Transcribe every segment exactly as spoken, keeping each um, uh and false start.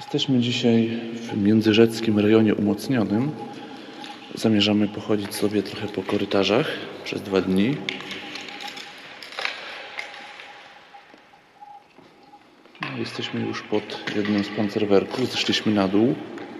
Jesteśmy dzisiaj w międzyrzeckim rejonie umocnionym. Zamierzamy pochodzić sobie trochę po korytarzach przez dwa dni. No, jesteśmy już pod jednym z pancerwerków. Zeszliśmy na dół.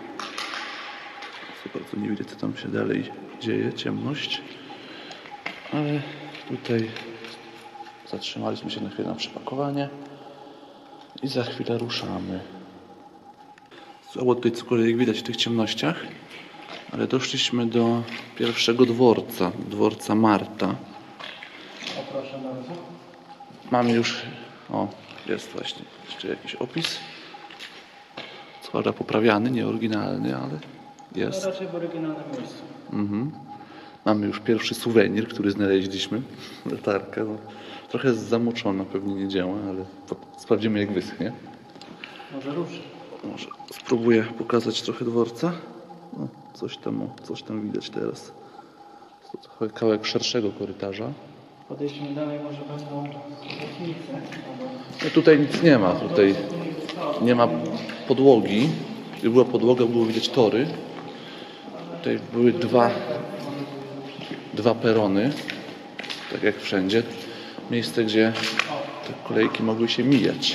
Co bardzo nie widać, co tam się dalej dzieje. Ciemność. Ale tutaj zatrzymaliśmy się na chwilę na przepakowanie i za chwilę ruszamy. Słabo tutaj cokolwiek widać w tych ciemnościach, ale doszliśmy do pierwszego dworca, dworca Marta. O, proszę bardzo. Mamy już, o, jest właśnie jeszcze jakiś opis. Co prawda poprawiany, nie oryginalny, ale jest. No raczej w oryginalnym miejscu. Mhm. Mamy już pierwszy suwenir, który znaleźliśmy. Latarka. No, trochę jest zamoczona, pewnie nie działa, ale sprawdzimy, jak wyschnie. Może ruszy. Może spróbuję pokazać trochę dworca. No, coś tam, coś tam widać teraz. To trochę kawałek szerszego korytarza. Podejdźmy dalej, może będą lotnice. No, tutaj nic nie ma. Tutaj nie ma podłogi. Gdyby była podłoga, było widać tory. Tutaj były dwa, dwa perony. Tak jak wszędzie. Miejsce, gdzie te kolejki mogły się mijać.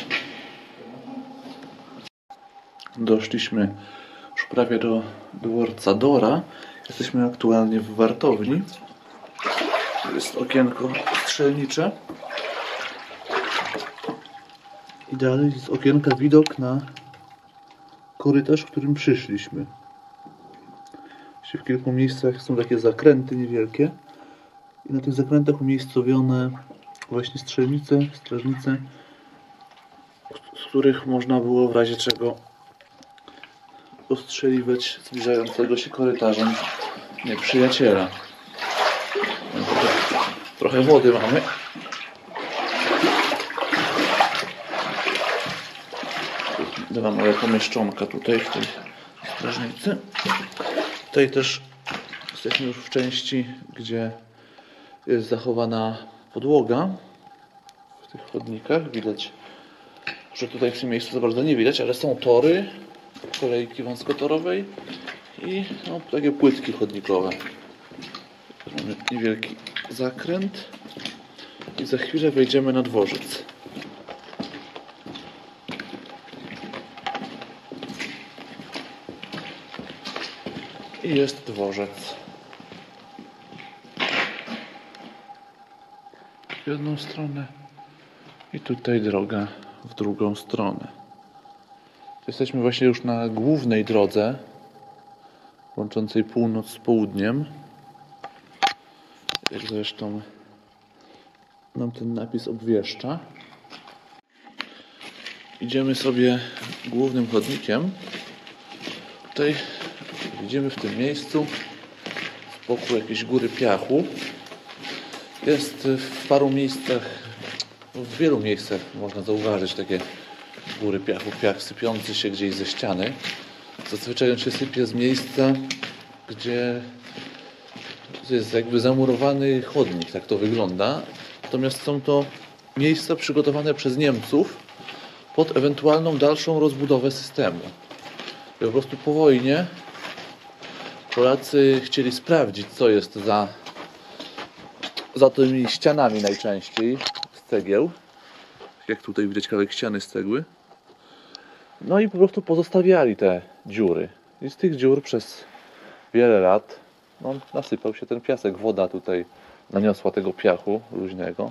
Doszliśmy już prawie do dworca Dora. Jesteśmy aktualnie w wartowni. Tu jest okienko strzelnicze. I dalej z okienka widok na korytarz, w którym przyszliśmy. W kilku miejscach są takie zakręty niewielkie. I na tych zakrętach umiejscowione właśnie strzelnice, strażnice, z których można było w razie czego ostrzeliwać zbliżającego się korytarzem nieprzyjaciela. Trochę, trochę wody mamy. Dwa małe pomieszczonka tutaj w tej strażnicy. Tutaj też jesteśmy już w części, gdzie jest zachowana podłoga. W tych chodnikach widać, że tutaj w tym miejscu za bardzo nie widać, ale są tory kolejki wąskotorowej i no, takie płytki chodnikowe. Mamy niewielki zakręt i za chwilę wejdziemy na dworzec. I jest dworzec. W jedną stronę i tutaj droga w drugą stronę. Jesteśmy właśnie już na głównej drodze łączącej północ z południem. Jak zresztą nam ten napis obwieszcza. Idziemy sobie głównym chodnikiem. Tutaj widzimy w tym miejscu z boku jakieś góry piachu. Jest w paru miejscach, w wielu miejscach można zauważyć takie góry piachu, piach sypiący się gdzieś ze ściany. Zazwyczaj on się sypie z miejsca, gdzie jest jakby zamurowany chodnik, tak to wygląda. Natomiast są to miejsca przygotowane przez Niemców pod ewentualną dalszą rozbudowę systemu. I po prostu po wojnie Polacy chcieli sprawdzić, co jest za, za tymi ścianami najczęściej z cegieł. Jak tutaj widać kawałek ściany z cegły. No i po prostu pozostawiali te dziury. I z tych dziur przez wiele lat no, nasypał się ten piasek. Woda tutaj naniosła tego piachu luźnego.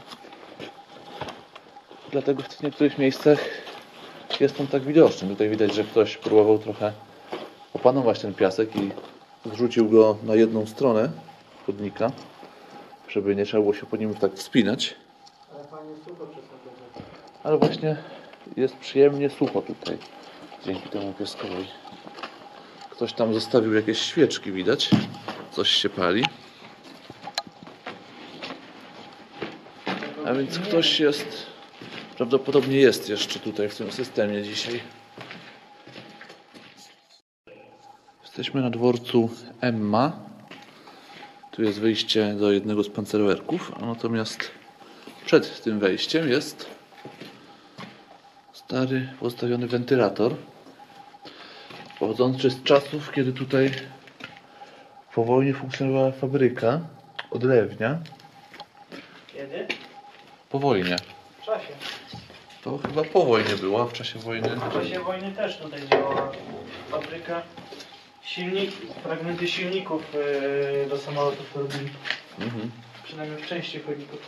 Dlatego w niektórych miejscach jest on tak widoczny. Tutaj widać, że ktoś próbował trochę opanować ten piasek i zrzucił go na jedną stronę chodnika, żeby nie trzeba było się po nim tak wspinać. Ale fajnie sucho przez to. Ale właśnie jest przyjemnie sucho tutaj. Dzięki temu pieskowi. Ktoś tam zostawił jakieś świeczki, widać. Coś się pali. A więc ktoś jest, prawdopodobnie jest jeszcze tutaj w tym systemie dzisiaj. Jesteśmy na dworcu Emma. Tu jest wyjście do jednego z pancerwerków, a natomiast przed tym wejściem jest stary postawiony wentylator. Pochodzący z czasów, kiedy tutaj po wojnie funkcjonowała fabryka odlewnia. Kiedy? Po wojnie. W czasie. To chyba po wojnie była, w czasie wojny. W czasie wojny też tutaj działała fabryka. Silnik, fragmenty silników yy, do samolotów robili. Mhm. Przynajmniej w części chodników.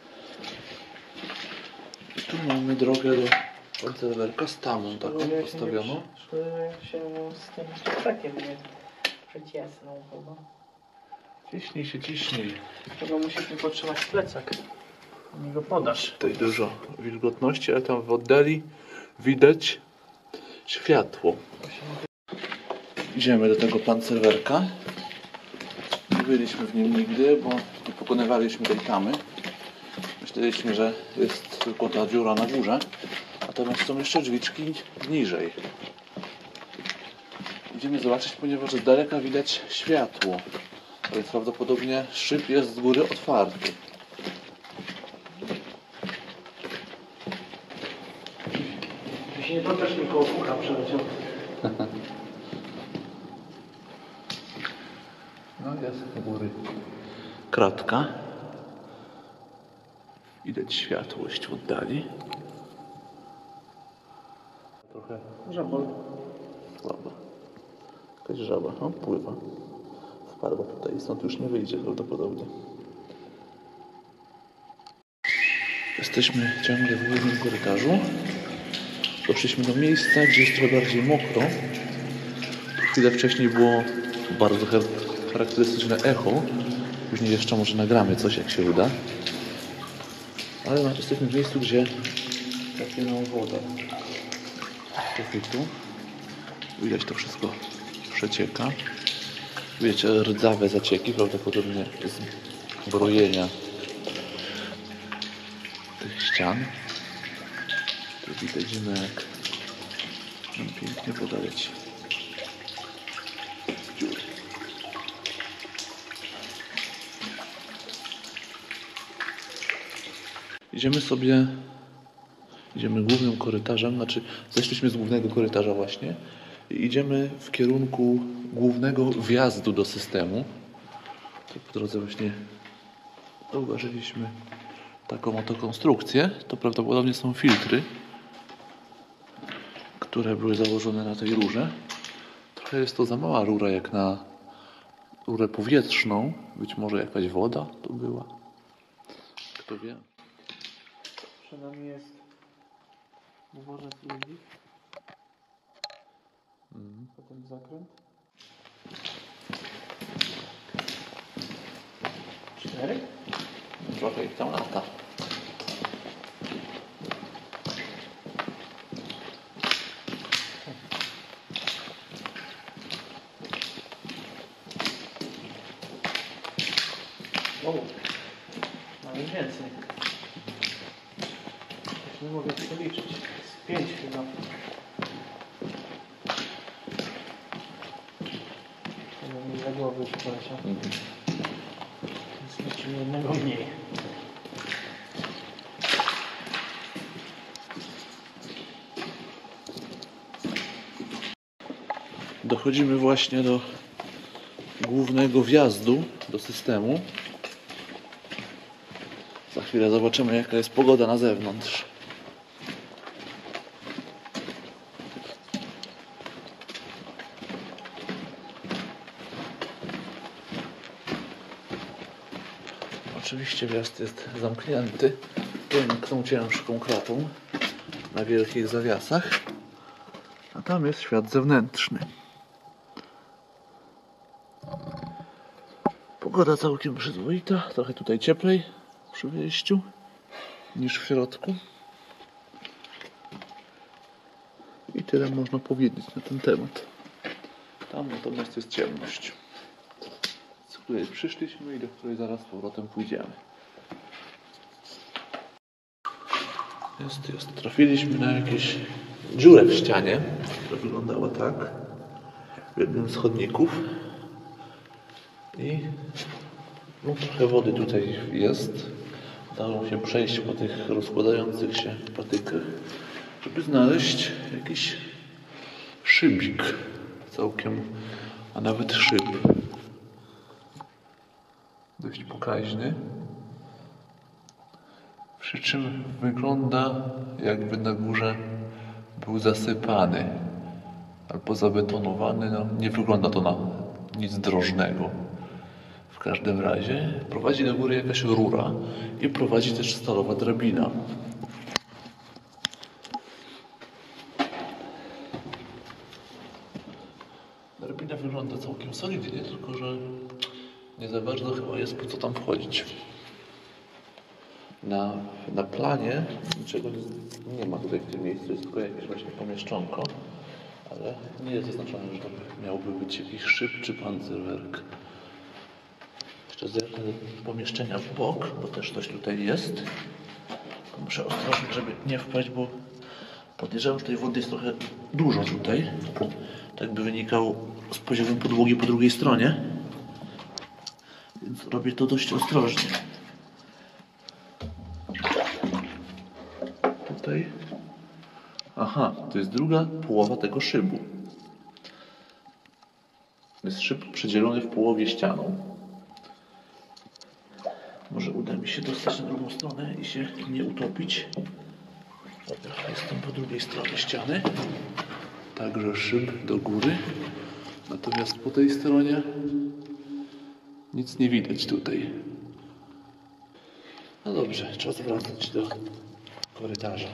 I tu mamy drogę do pancerwerka z tamą taką Szkoda, jak się postawioną. nie przy- Szkoda, jak się z tym szczepakiem nie przeciesnął chyba. Ciśnij się, ciśnij. Chyba musisz mi potrzymać plecak. Mi go podasz. Tutaj dużo wilgotności, ale tam w oddali widać światło. Idziemy do tego pancerwerka. Nie byliśmy w nim nigdy, bo nie pokonywaliśmy tej tamy. Myśleliśmy, że jest tylko ta dziura na górze, natomiast są jeszcze drzwiczki niżej. Idziemy zobaczyć, ponieważ z daleka widać światło, a więc prawdopodobnie szyb jest z góry otwarty. Tu się nie pokaż, mi koło ucha przeleciał. No jest u góry kratka. Widać światłość w oddali. Trochę Żabol. słaba. Jakaś żaba, no, pływa. Wpadła tutaj i stąd już nie wyjdzie prawdopodobnie. Jesteśmy ciągle w głównym korytarzu. Doszliśmy do miejsca, gdzie jest trochę bardziej mokro. Tu chwilę wcześniej było bardzo charakterystyczne echo. Później jeszcze może nagramy coś, jak się uda. Ale jesteśmy w miejscu, gdzie zapłynęła woda z sufitu. Widać, to wszystko przecieka. Wiecie, rdzawe zacieki, prawdopodobnie z brojenia tych ścian. Tu widzimy, jak nam pięknie woda leci. Dziury. Idziemy sobie, idziemy głównym korytarzem, znaczy zeszliśmy z głównego korytarza właśnie i idziemy w kierunku głównego wjazdu do systemu. Tu po drodze właśnie zauważyliśmy taką oto konstrukcję. To prawdopodobnie są filtry, które były założone na tej rurze. Trochę jest to za mała rura jak na rurę powietrzną. Być może jakaś woda tu była. Kto wie. Przed nami jest dworzec ludzi. Mhm. Potem zakręt. Cztery? Trochę ich tam lata. O, mamy więcej. Już nie mogę tego liczyć. Jest pięć chyba. To mi za głowy przepraszam. Mhm. Więc liczymy jednego mniej. Dochodzimy właśnie do głównego wjazdu do systemu. Za chwilę zobaczymy, jaka jest pogoda na zewnątrz. Oczywiście wjazd jest zamknięty piękną, ciężką kratą na wielkich zawiasach, a tam jest świat zewnętrzny. Pogoda całkiem przyzwoita, trochę tutaj cieplej przy wyjściu niż w środku. I tyle można powiedzieć na ten temat. Tam natomiast jest ciemność, z której przyszliśmy i do której zaraz z powrotem pójdziemy. Jest, jest. Trafiliśmy na jakieś dziurę w ścianie, która wyglądała tak, w jednym z chodników. I no, trochę wody tutaj jest. Udało się przejść po tych rozkładających się patykach, żeby znaleźć jakiś szybik całkiem, a nawet szyb. Dość pokaźny. Przy czym wygląda, jakby na górze był zasypany albo zabetonowany. No, nie wygląda to na nic drożnego. W każdym razie prowadzi do góry jakaś rura i prowadzi też stalowa drabina. Drabina wygląda całkiem solidnie, tylko że nie za bardzo chyba jest po co tam wchodzić. Na, na planie niczego nie, nie ma tutaj w tym miejscu, jest tylko jakieś właśnie pomieszczonko, ale nie jest zaznaczone, że to miałby być jakiś szyb czy pancerwerk. Jeszcze zerknę do pomieszczenia w bok, bo też coś tutaj jest. Muszę ostrożnie, żeby nie wpaść, bo podejrzewam, że tej wody jest trochę dużo tutaj. Tak by wynikało z poziomu podłogi po drugiej stronie. Więc robię to dość ostrożnie. Tutaj. Aha, to jest druga połowa tego szybu. Jest szyb przedzielony w połowie ścianą. Może uda mi się dostać na drugą stronę i się nie utopić. Jestem po drugiej stronie ściany. Także szyb do góry. Natomiast po tej stronie nic nie widać tutaj. No dobrze, czas wracać do korytarza.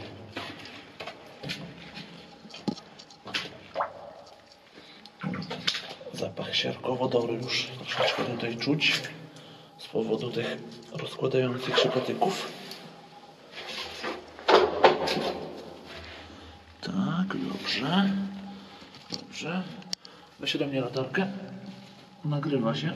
Zapach siarkowo-dobry już troszeczkę tutaj czuć z powodu tych rozkładających się patyków. Tak, dobrze. Dobrze. Weź do mnie latarkę. Nagrywa się.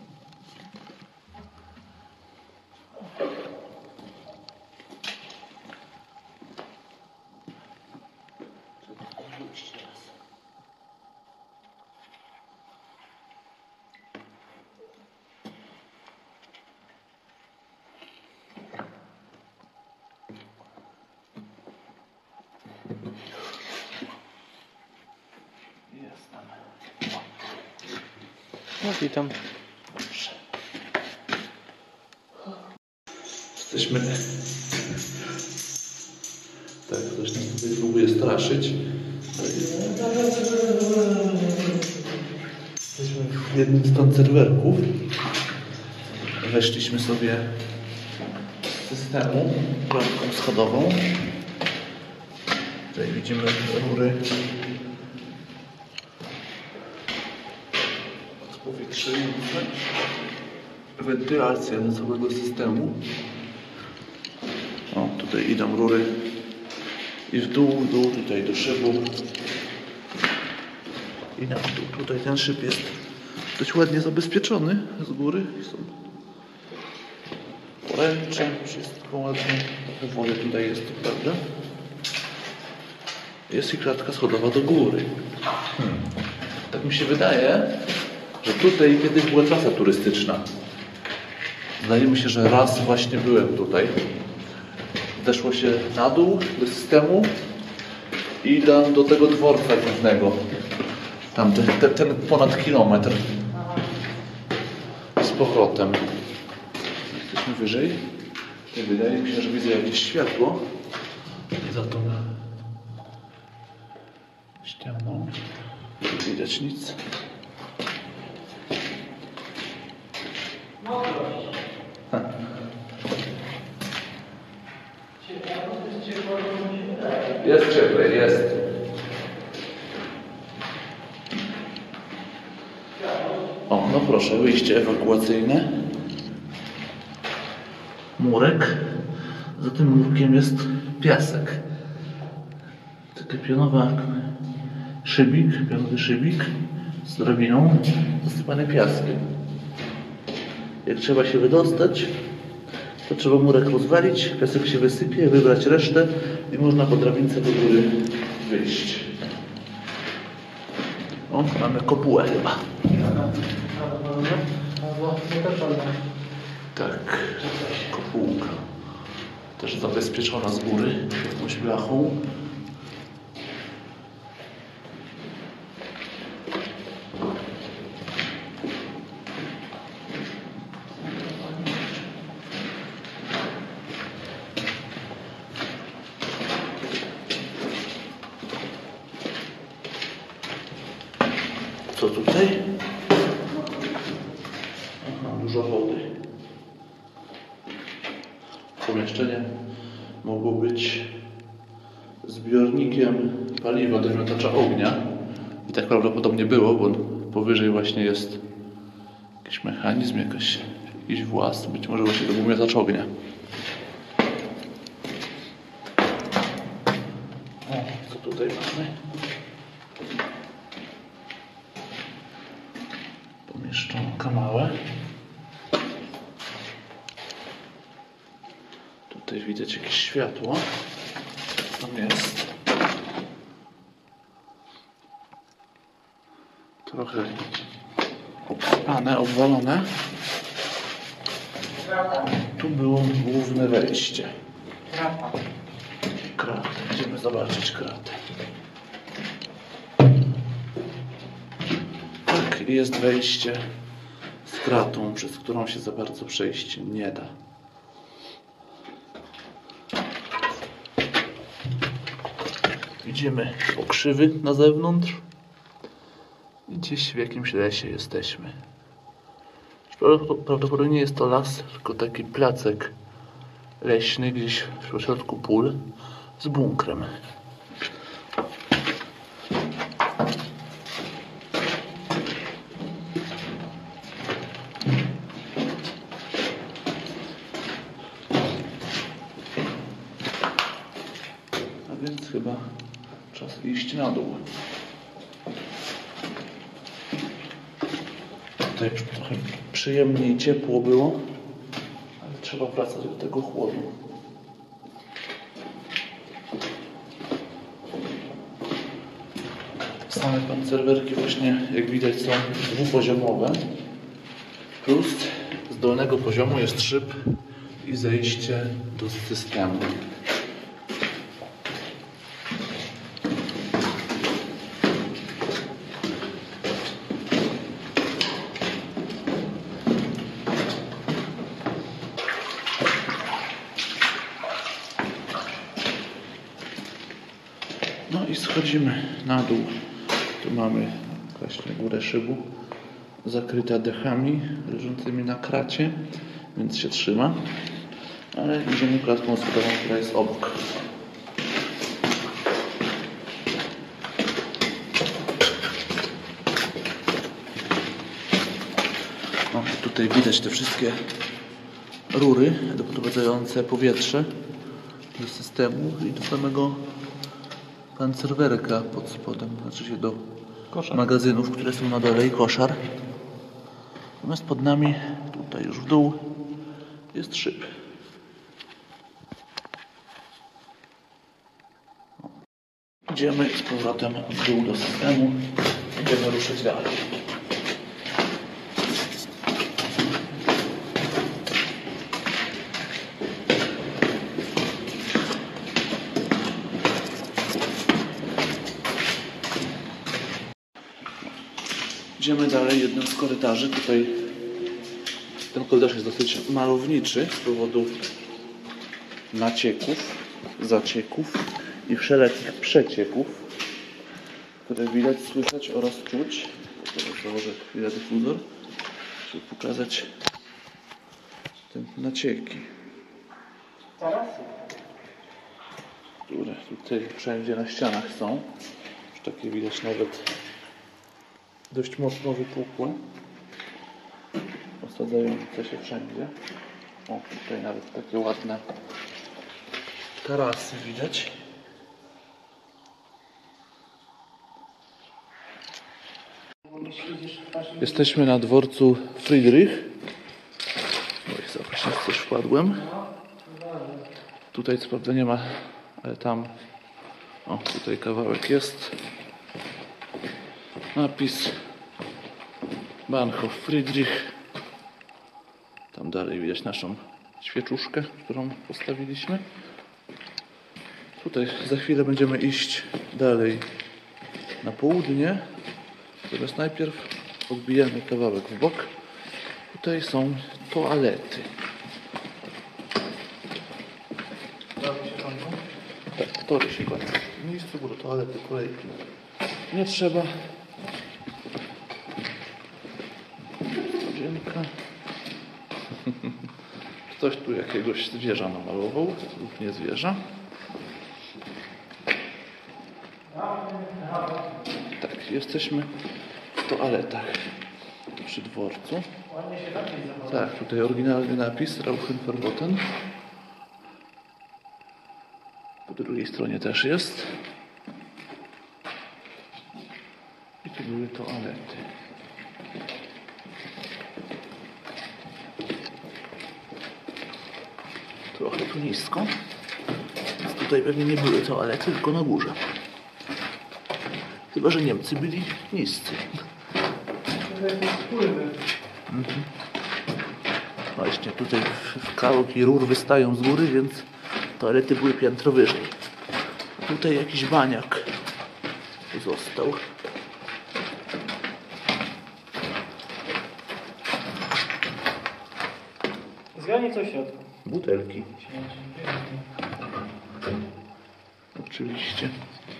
No witam. Jesteśmy... Tak, ktoś nas tutaj próbuje straszyć. Jesteśmy w jednym z pancerwerków. Weszliśmy sobie z systemu klatką schodową. Tutaj widzimy rury powietrzyjące, wentylacja do całego systemu. O, tutaj idą rury i w dół, w dół, tutaj do szybu i na dół. Tutaj ten szyb jest dość ładnie zabezpieczony z góry. Są poręcze, wszystko ładnie. Trochę wody tutaj jest, prawda? Jest i klatka schodowa do góry. Hmm. Tak mi się wydaje, że tutaj kiedyś była trasa turystyczna. Zdaje mi się, że raz właśnie byłem tutaj. Zeszło się na dół do systemu i do, do tego dworca głównego. Tam ten, ten, ten ponad kilometr. Z powrotem. Jesteśmy wyżej. I wydaje mi się, że widzę jakieś światło. Za tą ścianą. Nie widać nic. Jest cieplej, jest. O, no proszę, wyjście ewakuacyjne. Murek. Za tym murkiem jest piasek. Taka pionowa szybik, pionowy szybik z drabiną zasypany piaskiem. Jak trzeba się wydostać, to trzeba murek rozwalić, piasek się wysypie, wybrać resztę i można po drabince do góry wyjść. O, mamy kopułę chyba. Tak, kopułka. Też zabezpieczona z góry jakąś blachą. Co tutaj? Aha, dużo wody. Pomieszczenie mogło być zbiornikiem paliwa do wymiatacza ognia. I tak prawdopodobnie było, bo powyżej właśnie jest jakiś mechanizm, jakaś, jakiś włas, być może właśnie do wymiatacza ognia. O, co tutaj mamy? Pomieszczonka małe. Tutaj widać jakieś światło. Co tam jest? Trochę obspane, obwalone. Tu było główne wejście. Krata. Kratę. Idziemy zobaczyć kratę. Tak, jest wejście z kratą, przez którą się za bardzo przejść nie da. Idziemy po krzywy na zewnątrz. I gdzieś w jakimś lesie jesteśmy. Prawdopodobnie jest to las, tylko taki placek leśny gdzieś w środku pól z bunkrem. A więc chyba czas iść na dół. Tutaj trochę przyjemniej ciepło było, ale trzeba wracać do tego chłodu. Same pancerwerki właśnie, jak widać, są dwupoziomowe. Plus z dolnego poziomu jest szyb i zejście do systemu. No i schodzimy na dół. Tu mamy właśnie górę szybu zakryta dechami leżącymi na kracie, więc się trzyma. Ale idziemy klatką schodową, która jest obok. No, tutaj widać te wszystkie rury doprowadzające powietrze do systemu i do samego pancerwerka pod spodem, znaczy się do koszar. Magazynów, które są na dole i koszar. Natomiast pod nami, tutaj już w dół, jest szyb. Idziemy z powrotem w dół do systemu. Będziemy ruszyć dalej. Idziemy dalej jednym z korytarzy. Tutaj ten korytarz jest dosyć malowniczy z powodu nacieków, zacieków i wszelakich przecieków, które widać, słychać oraz czuć. Teraz założę chwilę dyfuzor, żeby pokazać te nacieki, które tutaj wszędzie na ścianach są. Już takie widać nawet dość mocno wypukłe, osadzające się wszędzie. O, tutaj nawet takie ładne tarasy widać. Jesteśmy na dworcu Friedrich. Oj, zobaczcie, coś wpadłem. Tutaj co prawda nie ma, ale tam, o, tutaj kawałek jest. Napis Bahnhof Friedrich. Tam dalej widać naszą świeczuszkę, którą postawiliśmy. Tutaj za chwilę będziemy iść dalej na południe. Natomiast najpierw odbijamy kawałek w bok. Tutaj są toalety. Tory się kończą? Tak, tory się kończą. W miejscu góry toalety, kolejki. Nie trzeba. łazienka. Ktoś tu jakiegoś zwierza namalował, lub nie zwierza. Tak, jesteśmy w toaletach przy dworcu. Tak, tutaj oryginalny napis Rauchen verboten. Po drugiej stronie też jest. I tu były toalety. Trochę tu nisko. Więc tutaj pewnie nie były toalety, tylko na górze. Chyba że Niemcy byli niscy. Mhm. Właśnie tutaj kawałki rur wystają z góry, więc toalety były piętro wyżej. Tutaj jakiś baniak został. Zgadnij co w środku. Butelki. Oczywiście.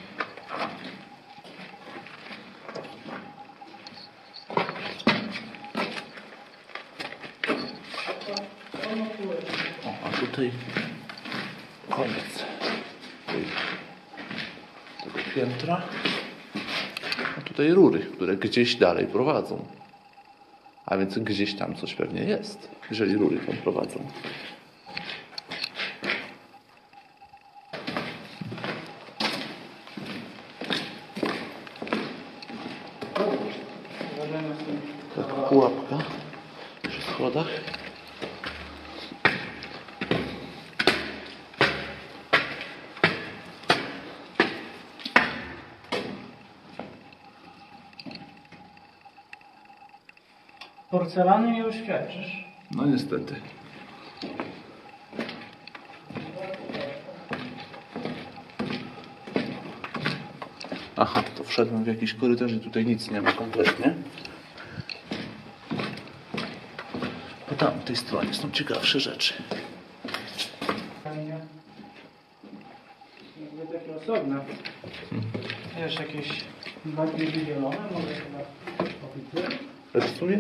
O, a tutaj koniec tej, tego piętra. A tutaj rury, które gdzieś dalej prowadzą. A więc gdzieś tam coś pewnie jest, jeżeli rury tam prowadzą. Taka pułapka przy schodach. Porcelany nie oświadczysz. No niestety. Aha, to wszedłem w jakiś korytarz i tutaj nic nie ma kompletnie. Po tamtej stronie są ciekawsze rzeczy. Jakby takie osobne. Wiesz, jakieś bardziej wydzielone, może chyba opity. Rysuje?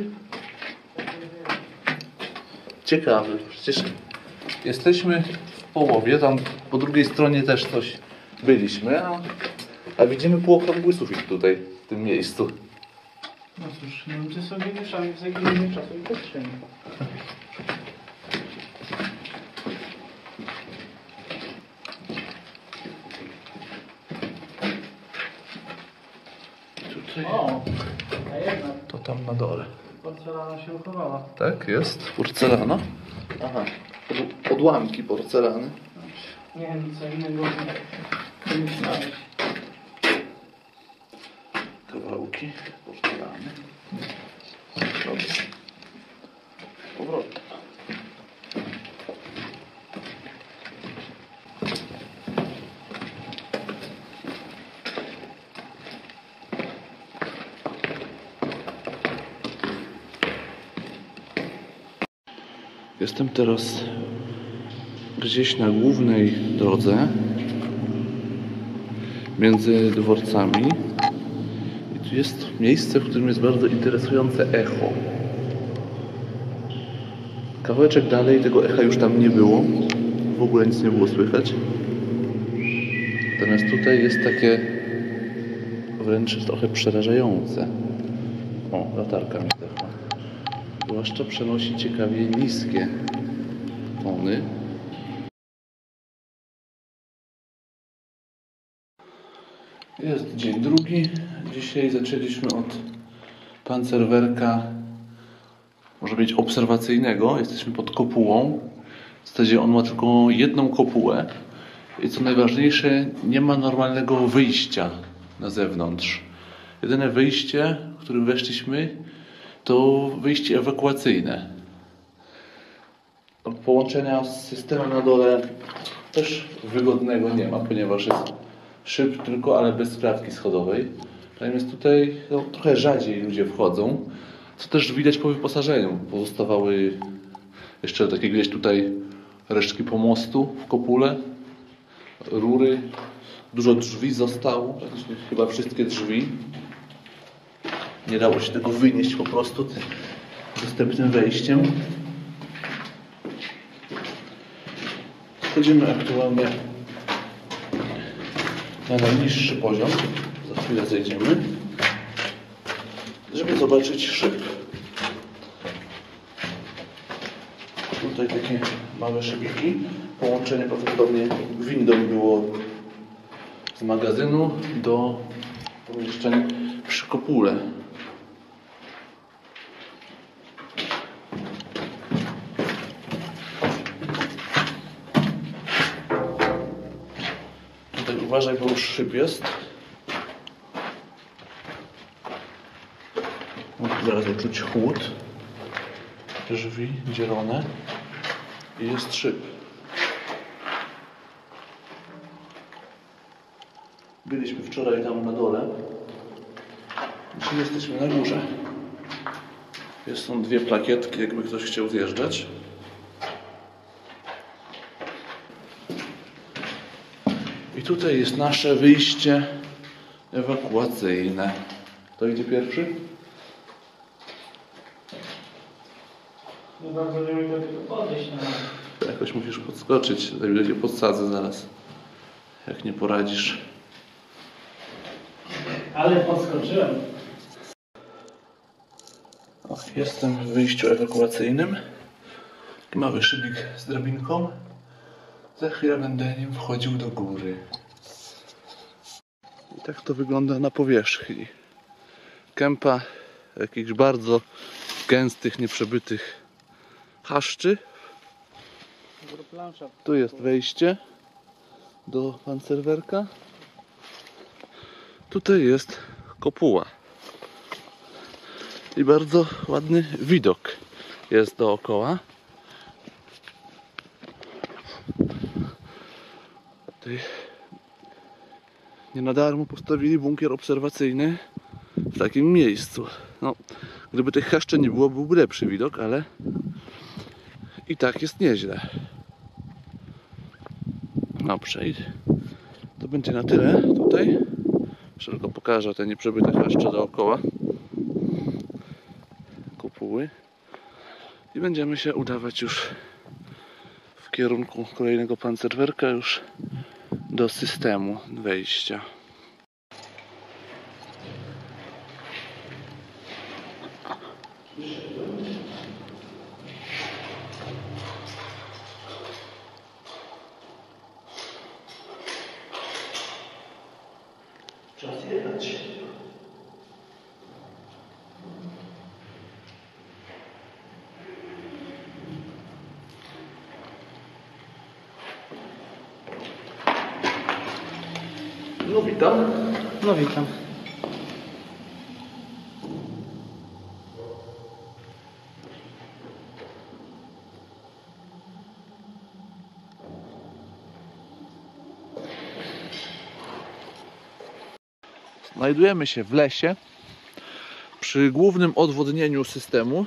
Ciekawe, przecież jesteśmy w połowie, tam po drugiej stronie też coś byliśmy, a, a widzimy półokrągły sufit tutaj, w tym miejscu. No cóż, Niemcy sobie mieszali w zaginie czasu i przestrzeni. Tutaj, O, a jednak to tam na dole. porcelana się uchowała. Tak, jest. Porcelana. Aha, Od, odłamki porcelany. Nie wiem, co innego nie myślałeś. Kawałki porcelany. Dobrze. Z powrotem. Jestem teraz gdzieś na głównej drodze między dworcami i tu jest miejsce, w którym jest bardzo interesujące echo. Kawałeczek dalej tego echa już tam nie było, w ogóle nic nie było słychać. Natomiast tutaj jest takie wręcz trochę przerażające. O, latarka mi zdechła. Zwłaszcza przenosi ciekawie niskie tony. Jest dzień drugi. Dzisiaj zaczęliśmy od pancerwerka, może być obserwacyjnego. Jesteśmy pod kopułą. W zasadzie on ma tylko jedną kopułę. I co najważniejsze, nie ma normalnego wyjścia na zewnątrz. Jedyne wyjście, w którym weszliśmy, to wyjście ewakuacyjne. Połączenia z systemem na dole też wygodnego nie ma, ponieważ jest szyb tylko, ale bez klatki schodowej. Natomiast tutaj no, trochę rzadziej ludzie wchodzą, co też widać po wyposażeniu. Pozostawały jeszcze takie gdzieś tutaj resztki pomostu w kopule, rury, dużo drzwi zostało, praktycznie chyba wszystkie drzwi. Nie dało się tego wynieść po prostu. dostępnym wejściem. Wchodzimy aktualnie na najniższy poziom. Za chwilę zejdziemy, żeby zobaczyć szyb. Tutaj takie małe szybiki. Połączenie prawdopodobnie windą było z magazynu do pomieszczeń przy kopule. Tutaj uważaj, bo już szyb jest. Zaraz czuć chłód. Drzwi dzielone i jest szyb. Byliśmy wczoraj tam na dole. Dzisiaj jesteśmy na górze. Jest, są dwie plakietki, jakby ktoś chciał zjeżdżać. I tutaj jest nasze wyjście ewakuacyjne. Kto idzie pierwszy? Nie bardzo nie umiem do tego podejść. No. Jakoś musisz podskoczyć. Tutaj cię podsadzę zaraz. Jak nie poradzisz. Ale podskoczyłem. O, jestem w wyjściu ewakuacyjnym. Mały szybik z drabinką. Za chwilę będę nim wchodził do góry. I tak to wygląda na powierzchni. Kępa jakichś bardzo gęstych, nieprzebytych chaszczy. Tu jest wejście do pancerwerka. Tutaj jest kopuła. I bardzo ładny widok jest dookoła. Tutaj nie na darmo postawili bunkier obserwacyjny w takim miejscu. No, gdyby tych chaszczy nie było, byłby lepszy widok, ale i tak jest nieźle. No, przejdę. To będzie na tyle tutaj. Jeszcze tylko pokażę te nieprzebyte chaszcze dookoła kopuły. I będziemy się udawać już w kierunku kolejnego pancerwerka, już do systemu wejścia. Czas jechać. No witam. No witam. Znajdujemy się w lesie przy głównym odwodnieniu systemu.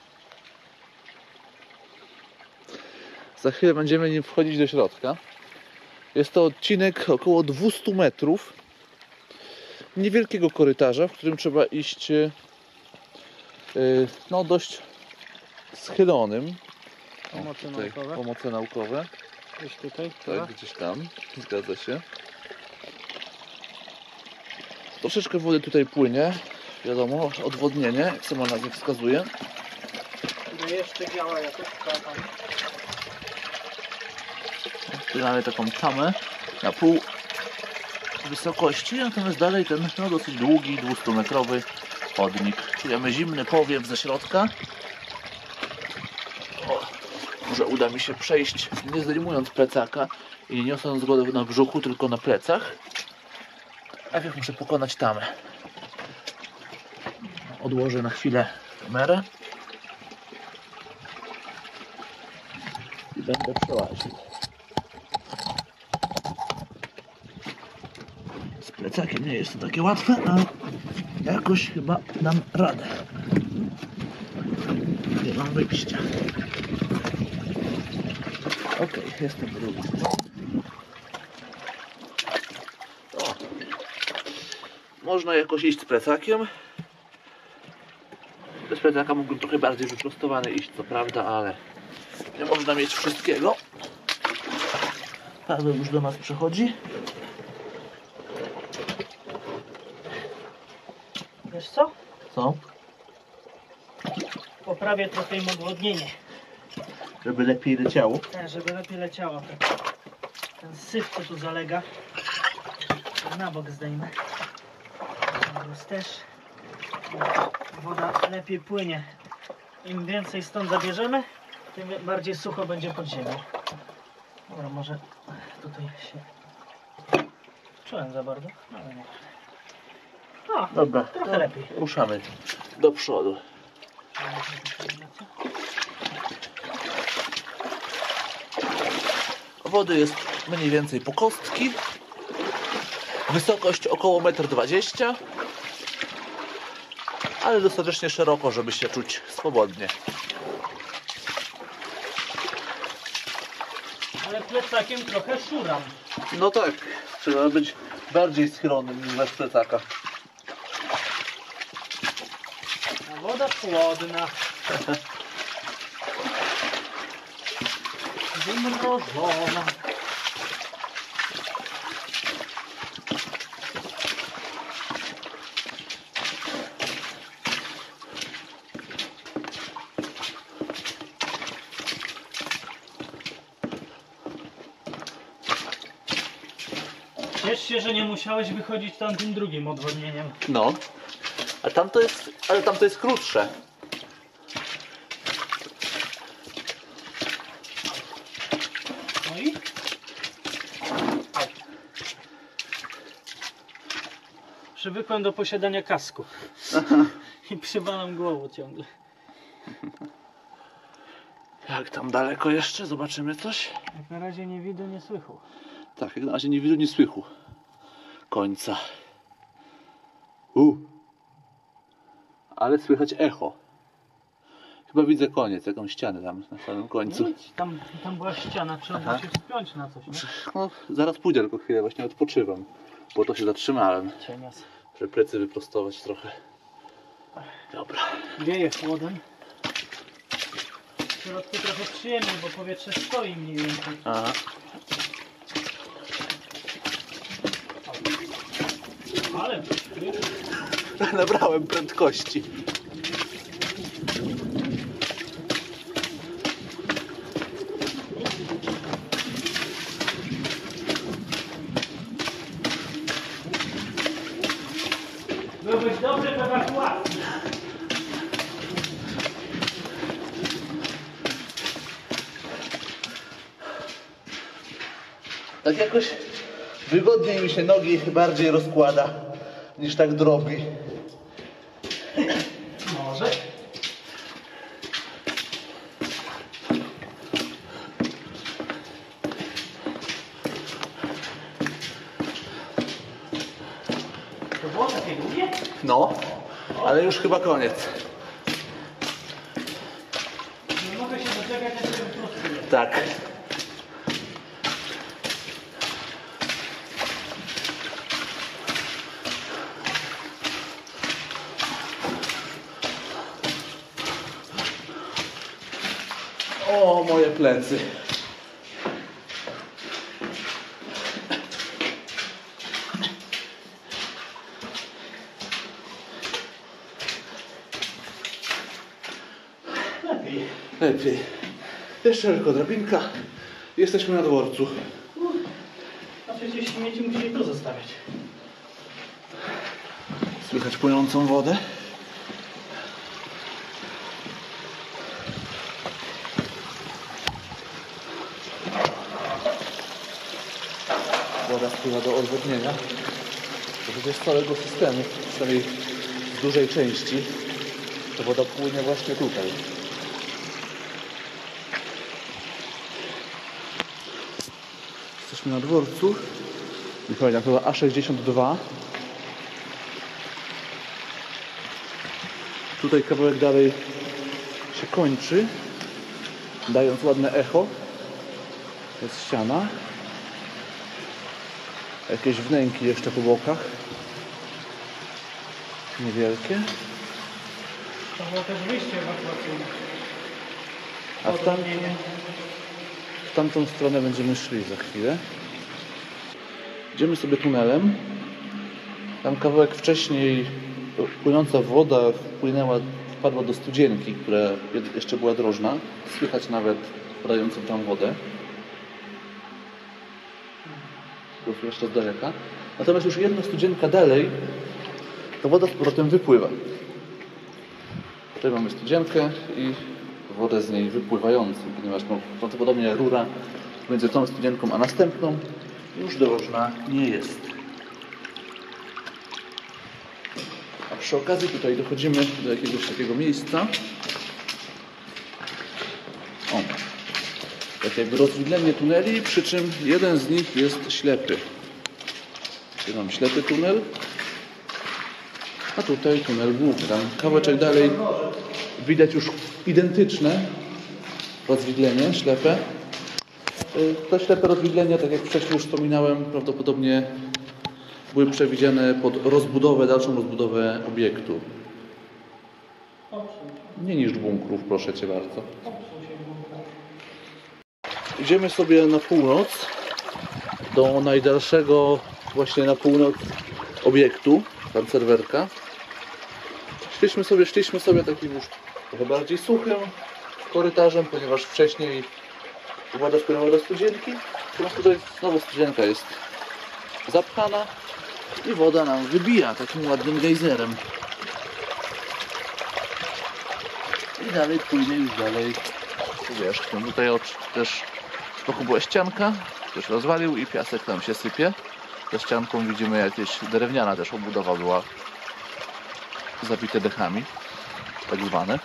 Za chwilę będziemy nim wchodzić do środka. Jest to odcinek około dwieście metrów niewielkiego korytarza, w którym trzeba iść yy, no dość schylonym. Pomocy tutaj naukowe. Pomoce naukowe. Gdzieś tutaj. Tak, gdzieś tam. Zgadza się. Troszeczkę wody tutaj płynie. Wiadomo, odwodnienie, jak sama nazwa wskazuje. No jeszcze działa jakoś tam. Tu mamy taką tamę na pół wysokości, natomiast dalej ten no, dosyć długi, dwustumetrowy chodnik. Czujemy zimny powiew ze środka. O, może uda mi się przejść, nie zdejmując plecaka i nie niosąc go na brzuchu, tylko na plecach. Najpierw muszę pokonać tamę. Odłożę na chwilę kamerę i będę przełaził. Z plecakiem nie jest to takie łatwe, ale jakoś chyba dam radę. Nie mam wyjścia. Ok, jestem drugi. O. Można jakoś iść z plecakiem. Bez plecaka mógłbym trochę bardziej wyprostowany iść, co prawda, ale nie można mieć wszystkiego. Paweł już do nas przychodzi. Wiesz co? Co? Poprawię trochę im odwodnienie. Żeby lepiej leciało. Tak, żeby lepiej leciało. Ten, ten syf, co tu zalega, na bok zdejmę. Teraz też woda lepiej płynie. Im więcej stąd zabierzemy, tym bardziej sucho będzie pod ziemią. Dobra, może tutaj się czułem za bardzo, ale nie. O, Dobra, trochę lepiej. Ruszamy do przodu. Wody jest mniej więcej po kostki. Wysokość około metr dwadzieścia. Ale dostatecznie szeroko, żeby się czuć swobodnie. Ale plecakiem trochę szuram. No tak, trzeba być bardziej schylonym niż bez plecaka. A woda chłodna. Wymrożona. Ciesz się, że nie musiałeś wychodzić tamtym drugim odwodnieniem. No, a tam to jest, ale tam to jest krótsze. No i? Przywykłem do posiadania kasku. I przywalam głową ciągle. Jak tam daleko jeszcze? Zobaczymy coś. Jak na razie nie widu, nie słychu. Tak, jak na razie nie widzę, nie słychu końca. U. Ale słychać echo. Chyba widzę koniec, jakąś ścianę tam na samym końcu. No, tam, tam była ściana, trzeba było Aha. się wspiąć na coś, nie? No, zaraz pójdę tylko chwilę, właśnie odpoczywam. Po to się zatrzymałem, Cienias. żeby plecy wyprostować trochę. Dobra. Wieje chłodem. W środku trochę przyjemniej, bo powietrze stoi mniej więcej. Aha. Ale Nabrałem prędkości. byłbyś dobry w ewakuacji. Tak jakoś wygodniej mi się nogi bardziej rozkłada niż tak drobi. Może. To było takie długie? No, ale już chyba koniec. Nie mogę się doczekać, aż się wyprostuję. Tak. O, moje plecy. Lepiej. Lepiej. Jeszcze tylko drabinka. Jesteśmy na dworcu. A przecież śmieci musieli tu zostawiać. Słychać płynącą wodę. Woda wpływa do odwodnienia. To jest z całego systemu, przynajmniej z dużej części. To woda płynie właśnie tutaj. Jesteśmy na dworcu. Nie pamiętam, to A sześćdziesiąt dwa. Tutaj kawałek dalej się kończy, dając ładne echo. To jest ściana. Jakieś wnęki jeszcze po bokach. Niewielkie. To było też wyjście ewakuacyjne. A w, tam, w tamtą stronę będziemy szli za chwilę. Idziemy sobie tunelem. Tam kawałek wcześniej płynąca woda wpłynęła, wpadła do studzienki, która jeszcze była drożna. Słychać nawet wpadającą tam wodę. Tu jeszcze z daleka. Natomiast już jedna studzienka dalej, ta woda z powrotem wypływa. Tutaj mamy studzienkę i wodę z niej wypływającą, ponieważ no, prawdopodobnie rura między tą studzienką a następną już drożna nie jest. A przy okazji tutaj dochodzimy do jakiegoś takiego miejsca. O, tak jakby rozwidlenie tuneli, przy czym jeden z nich jest ślepy. Tutaj mam ślepy tunel, a tutaj tunel główny. Tam kawałeczek dalej widać już identyczne rozwidlenie ślepe. Te ślepe rozwidlenia, tak jak wcześniej już wspominałem, prawdopodobnie były przewidziane pod rozbudowę, dalszą rozbudowę obiektu. Nie niż bunkrów, proszę Cię bardzo. Idziemy sobie na północ, do najdalszego właśnie na północ obiektu, pancerwerka. Szliśmy sobie, szliśmy sobie takim już trochę bardziej suchym korytarzem, ponieważ wcześniej woda wpłynęła do studzienki. Teraz tutaj znowu studzienka jest zapchana i woda nam wybija takim ładnym gejzerem. I dalej płynie już dalej powierzchnią. Tutaj też z boku była ścianka, ktoś rozwalił i piasek tam się sypie. Za ścianką widzimy jakieś drewniana też obudowa była zabite dechami, tak zwane.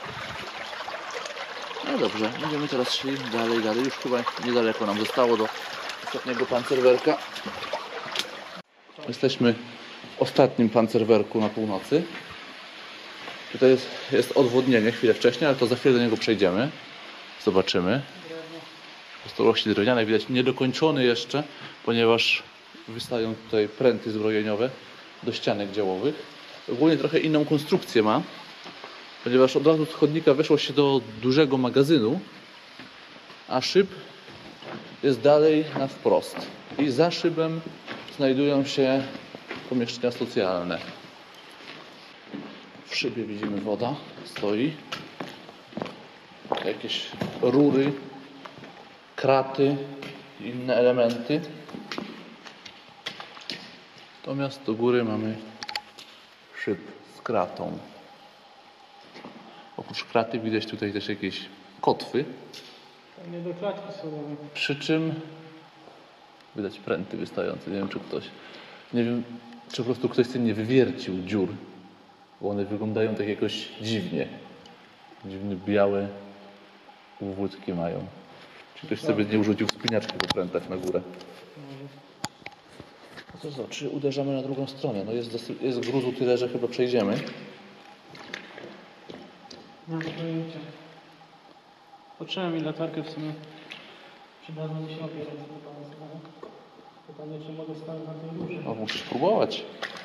No dobrze, będziemy teraz szli dalej, dalej. Już chyba niedaleko nam zostało do ostatniego pancerwerka. Jesteśmy w ostatnim pancerwerku na północy. Tutaj jest, jest odwodnienie chwilę wcześniej, ale to za chwilę do niego przejdziemy. Zobaczymy. Pozostałości drewniane widać niedokończony jeszcze, ponieważ wystają tutaj pręty zbrojeniowe do ścianek działowych. Ogólnie trochę inną konstrukcję ma, ponieważ od razu z chodnika weszło się do dużego magazynu, a szyb jest dalej na wprost. I za szybem znajdują się pomieszczenia socjalne. W szybie widzimy woda stoi, jakieś rury, kraty i inne elementy. Natomiast do góry mamy szyb z kratą. Oprócz kraty widać tutaj też jakieś kotwy. Nie do klatki schodowej. Przy czym widać pręty wystające. Nie wiem, czy ktoś, nie wiem, czy po prostu ktoś sobie nie wywiercił dziur, bo one wyglądają tak jakoś dziwnie. Dziwne białe włódki mają. Czy ktoś sobie nie urządził wspinaczki po prętach na górę. No to co, czy uderzamy na drugą stronę? No jest, dosyć, jest gruzu tyle, że chyba przejdziemy. Nie mam pojęcia. Potrzeba mi latarkę w sumie. Przydadzą mi się opierać za pytanie, czy mogę stać na tej górze. No musisz próbować.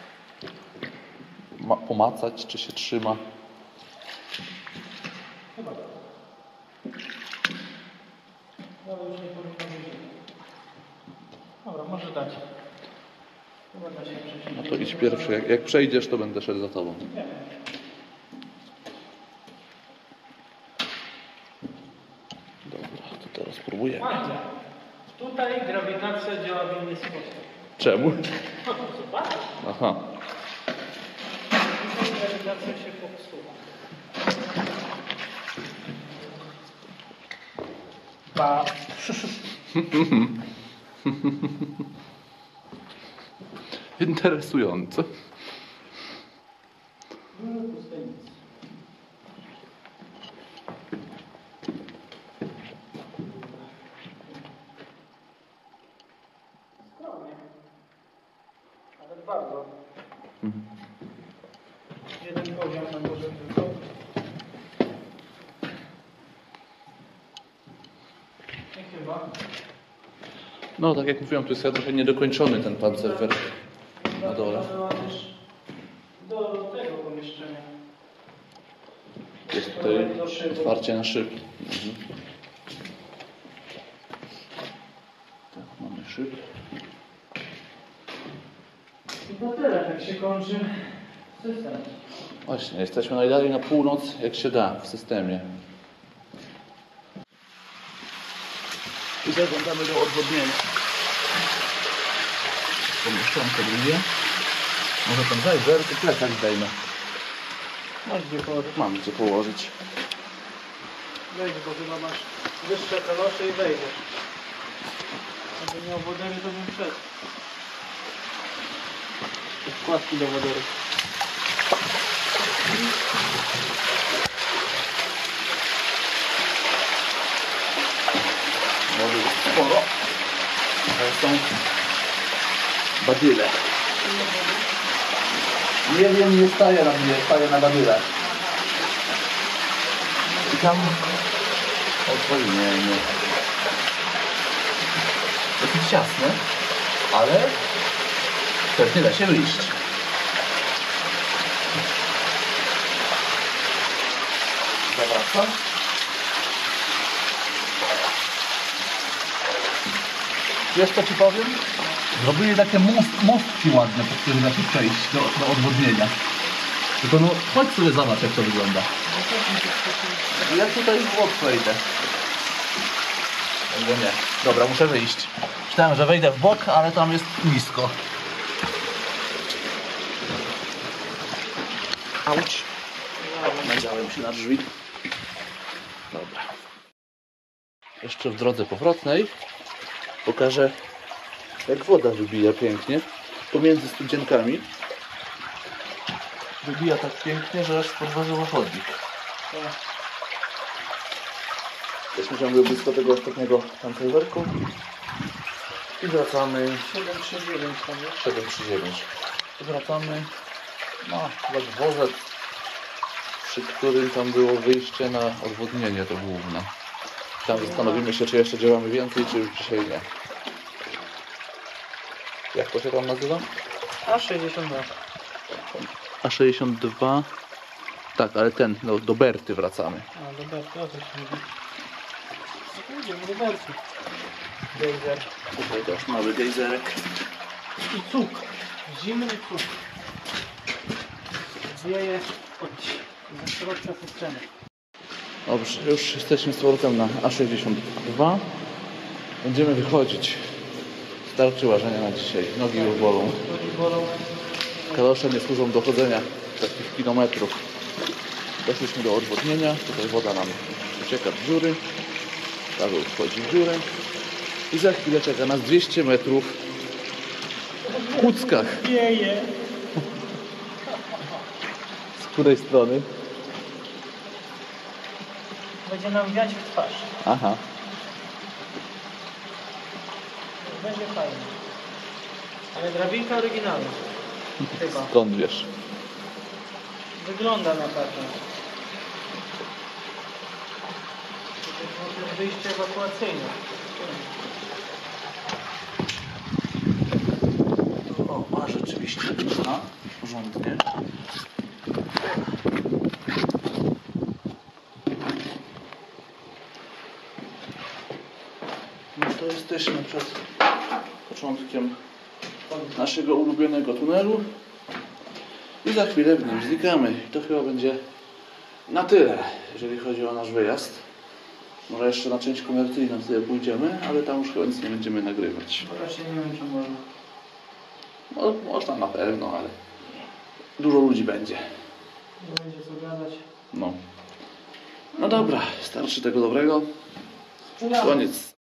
Ma, pomacać, czy się trzyma. Chyba tak. No już nie powinno być. Dobra, może dać. Chyba da się przejść. No to idź pierwszy. Jak, jak przejdziesz, to będę szedł za tobą. Nie. Dobra, to teraz spróbujemy. Fajnie. Tutaj grawitacja działa w inny sposób. Czemu? No to zobacz. Aha. Tutaj grawitacja się popsuła. Ba. Interesujące. No, puste nic. Skromnie. Ale bardzo. Mhm. Jeden poziom na górze tylko. I chyba. No, tak jak mówiłem, tu jest trochę niedokończony ten pancerwerk na dole. Do tego pomieszczenia. Jest tutaj otwarcie na szyb. Mhm. Tak, mamy szyb. I to tyle, tak się kończy system. Właśnie, jesteśmy najdalej na północ, jak się da w systemie. I zaglądamy do odwodnienia. Pomieszczonko drugie. Może tam zajrzę, to plecak zdejmę. Masz gdzie położyć. Mam gdzie położyć. Wejdź, bo chyba masz wyższe kalosze i wejdziesz. Jakby miał wodery, to bym wszedł. Wkładki do wodery. Wody jest sporo. Ale są badyle. Nie wiem, nie staję na mnie, staję na badyle. I tam odwolnienie. Dosyć ciasne, ale pewnie da się wyjść. Zawracam. Wiesz co ci powiem? Zrobili takie most, mostki ładne, po których da się przejść do, do odwodnienia. Tylko no, chodź sobie zobacz, jak to wygląda. Ja tutaj w bok wejdę. Albo nie. Dobra, muszę wyjść. Myślałem, że wejdę w bok, ale tam jest nisko. Auć. Nadziałem się na drzwi. Dobra. Jeszcze w drodze powrotnej pokażę, jak woda wybija pięknie pomiędzy studzienkami. Wybija tak pięknie, że aż podważyło chodnik. Jesteśmy ciągle blisko tego ostatniego tancerwerku i wracamy. siedem trzy dziewięć tam jest. siedem trzy dziewięć. I wracamy na chyba dworzec, przy którym tam było wyjście na odwodnienie to główne. Tam zastanowimy się, czy jeszcze działamy więcej, czy już dzisiaj nie. Jak to się tam nazywa? A sześćdziesiąt dwa. A sześćdziesiąt dwa. Tak, ale ten, no, do Berty wracamy. A, do Berty, o co się mówi? No idziemy do Berty. Gejzer. Tutaj też mały gejzerek. I cuk. Zimny cuk. Wieje od ze środka systemu. Dobrze, już jesteśmy z powrotem na A sześćdziesiąt dwa. Będziemy wychodzić. Starczy łażenia na dzisiaj. Nogi już bolą. Nogi bolą. Kalosze nie służą do chodzenia takich kilometrów. Doszliśmy do odwodnienia. Tutaj woda nam ucieka w dziury. Paweł wchodzi w dziurę. I za chwilę czeka nas dwieście metrów w Kuckach. Wieje. Z której strony? Będzie nam wiać w twarz. Aha. Będzie fajnie. Ale drabinka oryginalna. Chyba. Skąd wiesz? Wygląda na taką. To jest wyjście ewakuacyjne. O, ma rzeczywiście. Aha, porządnie. No to jesteśmy przed początkiem naszego ulubionego tunelu i za chwilę w nim znikamy. I to chyba będzie na tyle, jeżeli chodzi o nasz wyjazd. Może jeszcze na część komercyjną sobie pójdziemy, ale tam już chyba nic nie będziemy nagrywać. Właśnie nie wiem, czy można. No, można na pewno, ale dużo ludzi będzie. Nie będzie co gadać. No. No dobra, starczy tego dobrego. Sprzedamy. Koniec.